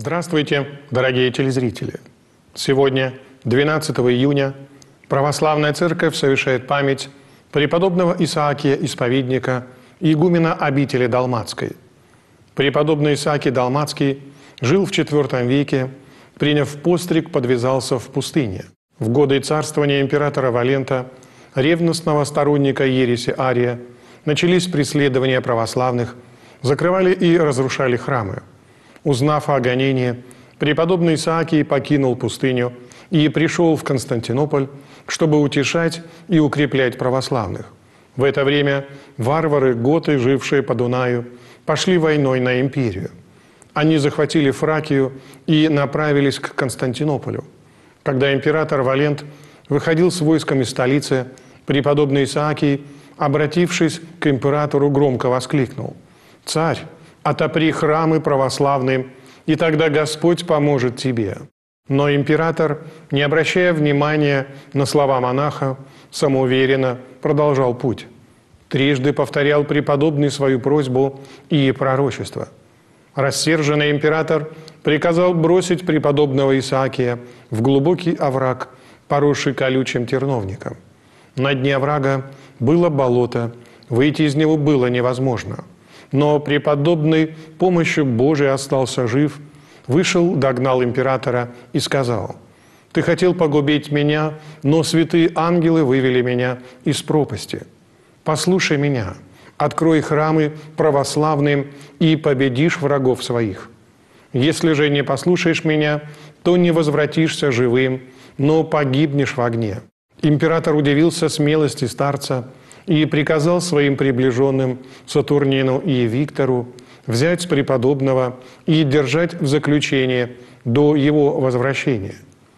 Здравствуйте, дорогие телезрители! Сегодня, 12 июня, Православная Церковь совершает память преподобного Исаакия Исповедника, игумена обители Далматской. Преподобный Исаакий Далматский жил в IV веке, приняв постриг, подвязался в пустыне. В годы царствования императора Валента, ревностного сторонника ереси Ария, начались преследования православных, закрывали и разрушали храмы. Узнав о гонении, преподобный Исаакий покинул пустыню и пришел в Константинополь, чтобы утешать и укреплять православных. В это время варвары-готы, жившие по Дунаю, пошли войной на империю. Они захватили Фракию и направились к Константинополю. Когда император Валент выходил с войском из столицы, преподобный Исаакий, обратившись к императору, громко воскликнул: «Царь, отопри храмы православные, и тогда Господь поможет тебе». Но император, не обращая внимания на слова монаха, самоуверенно продолжал путь. Трижды повторял преподобный свою просьбу и пророчество. Рассерженный император приказал бросить преподобного Исаакия в глубокий овраг, поросший колючим терновником. На дне оврага было болото, выйти из него было невозможно. Но преподобный помощью Божией остался жив, вышел, догнал императора и сказал: «Ты хотел погубить меня, но святые ангелы вывели меня из пропасти. Послушай меня, открой храмы православным и победишь врагов своих. Если же не послушаешь меня, то не возвратишься живым, но погибнешь в огне». Император удивился смелости старца и приказал своим приближенным Сатурнину и Виктору взять преподобного и держать в заключении до его возвращения.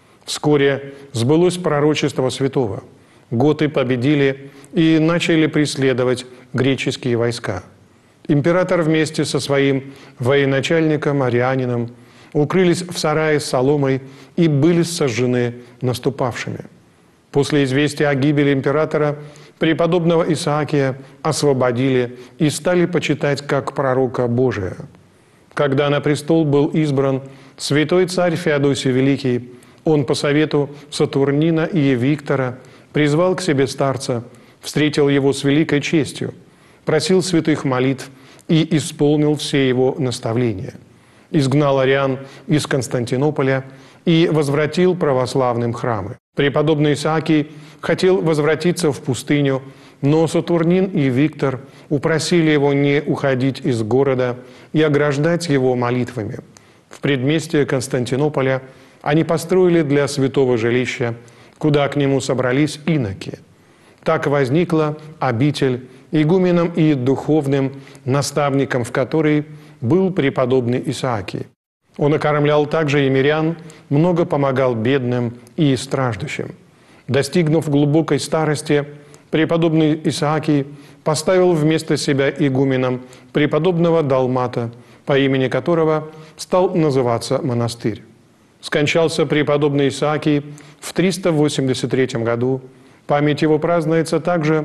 Вскоре сбылось пророчество святого. Готы победили и начали преследовать греческие войска. Император вместе со своим военачальником Арианином укрылись в сарае с соломой и были сожжены наступавшими. После известия о гибели императора преподобного Исаакия освободили и стали почитать как пророка Божия. Когда на престол был избран святой царь Феодосий Великий, он по совету Сатурнина и Виктора призвал к себе старца, встретил его с великой честью, просил святых молитв и исполнил все его наставления. Изгнал ариан из Константинополя и возвратил православным храмы. Преподобный Исаакий хотел возвратиться в пустыню, но Сатурнин и Виктор упросили его не уходить из города и ограждать его молитвами. В предместье Константинополя они построили для святого жилища, куда к нему собрались иноки. Так возникла обитель, игуменом и духовным наставником в которой был преподобный Исаакий. Он окормлял также и мирян, много помогал бедным и страждущим. Достигнув глубокой старости, преподобный Исаакий поставил вместо себя игуменом преподобного Далмата, по имени которого стал называться монастырь. Скончался преподобный Исаакий в 383 году. Память его празднуется также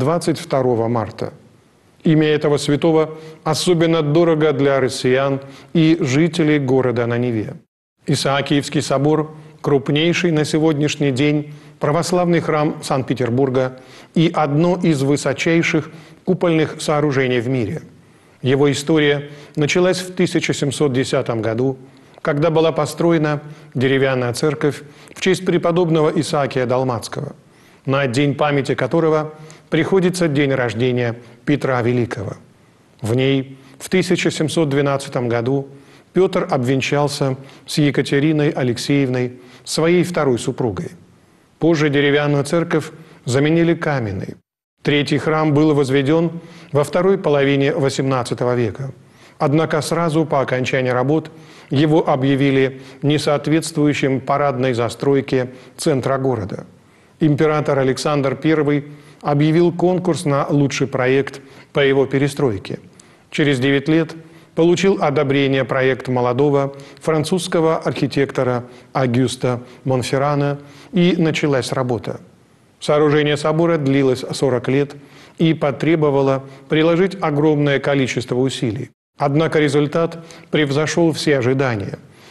22 марта. Имя этого святого особенно дорого для россиян и жителей города на Неве. Исаакиевский собор – крупнейший на сегодняшний день православный храм Санкт-Петербурга и одно из высочайших купольных сооружений в мире. Его история началась в 1710 году, когда была построена деревянная церковь в честь преподобного Исаакия Далматского, на день памяти которого приходится день рождения Петра Великого. В ней в 1712 году Петр обвенчался с Екатериной Алексеевной, своей второй супругой. Позже деревянную церковь заменили каменной. Третий храм был возведен во второй половине XVIII века. Однако сразу по окончании работ его объявили несоответствующим парадной застройке центра города. Император Александр I объявил конкурс на лучший проект по его перестройке. Через 9 лет получил одобрение проект молодого французского архитектора Агюста Монферрана, и началась работа. Сооружение собора длилось 40 лет и потребовало приложить огромное количество усилий. Однако результат превзошел все ожидания.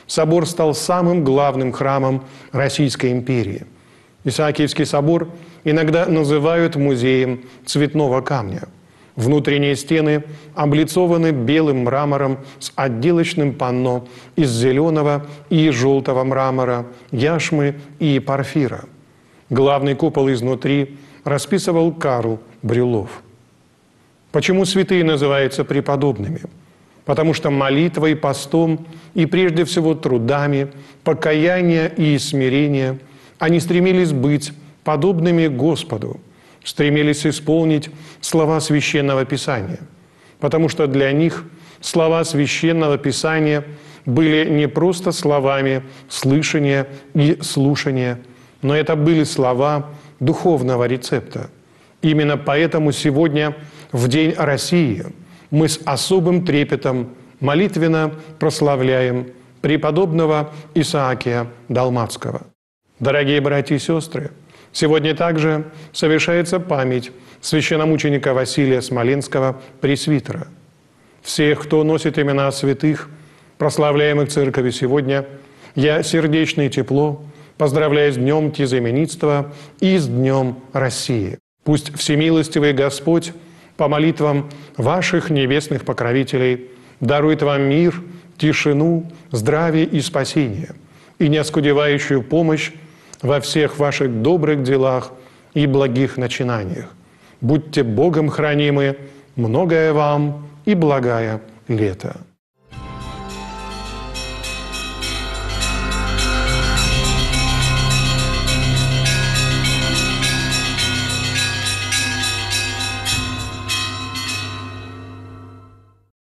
собор стал самым главным храмом Российской империи. Исаакиевский собор иногда называют музеем цветного камня. Внутренние стены облицованы белым мрамором с отделочным панно из зеленого и желтого мрамора, яшмы и порфира. Главный купол изнутри расписывал Карл Брюллов. Почему святые называются преподобными? Потому что молитвой, постом и прежде всего трудами, покаяния и смирения они стремились быть подобными Господу, стремились исполнить слова Священного Писания, потому что для них слова Священного Писания были не просто словами слышания и слушания, но это были слова духовного рецепта. Именно поэтому сегодня, в День России, мы с особым трепетом молитвенно прославляем преподобного Исаакия Далматского. Дорогие братья и сестры, сегодня также совершается память священномученика Василия Смоленского, пресвитера. Всех, кто носит имена святых, прославляемых Церковью сегодня, я сердечно и тепло поздравляю с Днем Тезаименитства и с Днем России. Пусть Всемилостивый Господь по молитвам ваших небесных покровителей дарует вам мир, тишину, здравие и спасение, и неоскудевающую помощь во всех ваших добрых делах и благих начинаниях. Будьте Богом хранимы, многое вам и благая лето.